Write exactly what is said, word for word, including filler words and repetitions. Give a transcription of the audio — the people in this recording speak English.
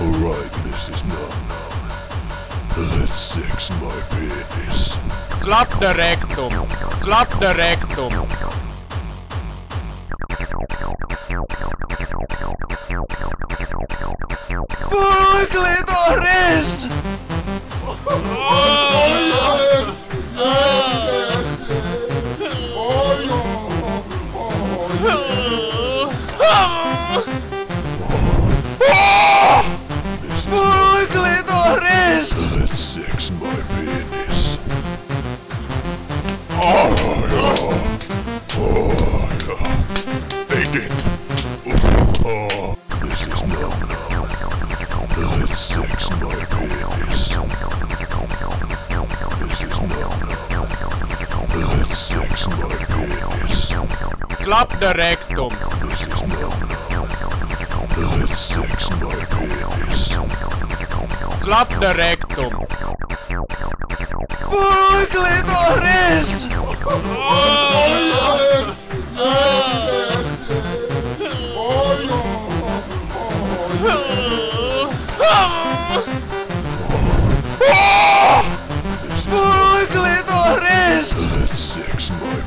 Alright, Missus Nom Nom. Let's sex my penis. Slap de rectum. Slap de rectum. Volle clitoris! Volle clitoris! Let's sex my penis. Oh yeah. Oh yeah. Take it. Oh, Missus Nom Nom. Let's sex my penis. Missus Nom Nom. Let's sex my penis. Slap de rectum. Missus Nom Nom. Let's sex my penis. Slap de rectum. Volle clitoris! Volle clitoris! Let's sex my